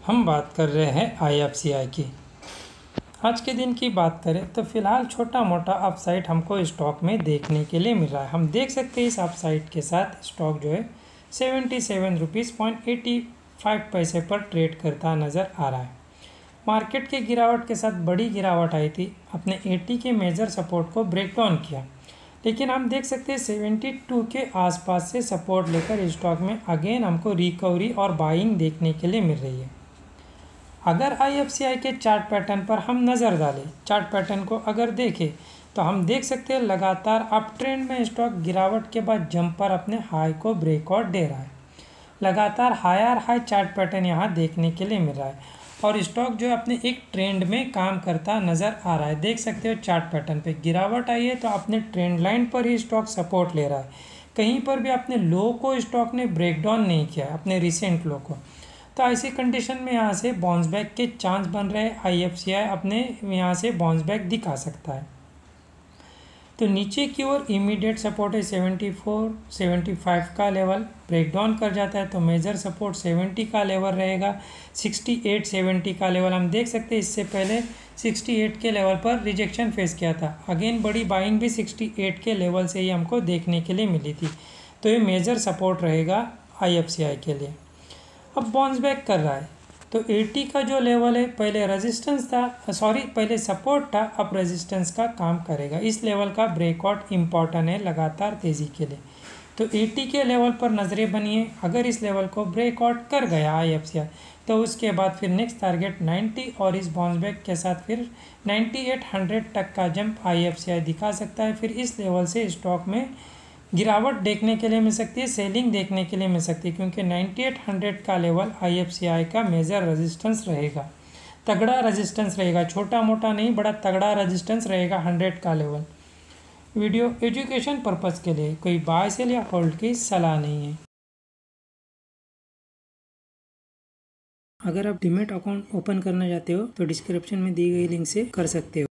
हम बात कर रहे हैं IFCI की। आज के दिन की बात करें तो फिलहाल छोटा मोटा अपसाइड हमको स्टॉक में देखने के लिए मिल रहा है। हम देख सकते हैं इस अपसाइड के साथ स्टॉक जो है 77 रुपीज़ 85 पैसे पर ट्रेड करता नज़र आ रहा है। मार्केट के गिरावट के साथ बड़ी गिरावट आई थी, अपने 80 के मेजर सपोर्ट को ब्रेक डाउन किया, लेकिन हम देख सकते हैं 72 के आसपास से सपोर्ट लेकर स्टॉक में अगेन हमको रिकवरी और बाइंग देखने के लिए मिल रही है। अगर IFCI के चार्ट पैटर्न पर हम नज़र डालें, चार्ट पैटर्न को अगर देखें तो हम देख सकते हैं लगातार अप ट्रेंड में स्टॉक गिरावट के बाद जंपर अपने हाई को ब्रेकआउट दे रहा है। लगातार हायर हाई चार्ट पैटर्न यहाँ देखने के लिए मिल रहा है और स्टॉक जो अपने एक ट्रेंड में काम करता नज़र आ रहा है। देख सकते हो चार्ट पैटर्न पे गिरावट आई है तो अपने ट्रेंड लाइन पर ही स्टॉक सपोर्ट ले रहा है। कहीं पर भी अपने लो को स्टॉक ने ब्रेक डाउन नहीं किया है, अपने रिसेंट लो को। तो ऐसी कंडीशन में यहाँ से बाउंस बैक के चांस बन रहे हैं। IFCI अपने यहाँ से बाउंस बैक दिखा सकता है। तो नीचे की ओर इमीडिएट सपोर्ट है 74 75 का लेवल, ब्रेक डाउन कर जाता है तो मेजर सपोर्ट 70 का लेवल रहेगा। 68 70 का लेवल हम देख सकते हैं, इससे पहले 68 के लेवल पर रिजेक्शन फेस किया था। अगेन बड़ी बाइंग भी 68 के लेवल से ही हमको देखने के लिए मिली थी, तो ये मेजर सपोर्ट रहेगा IFCI के लिए। अब बाउंस बैक कर रहा है तो 80 का जो लेवल है पहले रेजिस्टेंस था, पहले सपोर्ट था, अब रेजिस्टेंस का काम करेगा। इस लेवल का ब्रेकआउट इम्पॉर्टेंट है लगातार तेज़ी के लिए। तो 80 के लेवल पर नज़रें बनिए, अगर इस लेवल को ब्रेकआउट कर गया IFCI तो उसके बाद फिर नेक्स्ट टारगेट 90 और इस बाउंस बैक के साथ फिर 9800 तक का जंप IFCI दिखा सकता है। फिर इस लेवल से स्टॉक में गिरावट देखने के लिए मिल सकती है, सेलिंग देखने के लिए मिल सकती है, क्योंकि 9800 का लेवल IFCI का मेजर रेजिस्टेंस रहेगा, तगड़ा रेजिस्टेंस रहेगा, छोटा मोटा नहीं बड़ा तगड़ा रेजिस्टेंस रहेगा 100 का लेवल। वीडियो एजुकेशन पर्पज़ के लिए, कोई बाय सेल या होल्ड की सलाह नहीं है। अगर आप डीमैट अकाउंट ओपन करना चाहते हो तो डिस्क्रिप्शन में दी गई लिंक से कर सकते हो।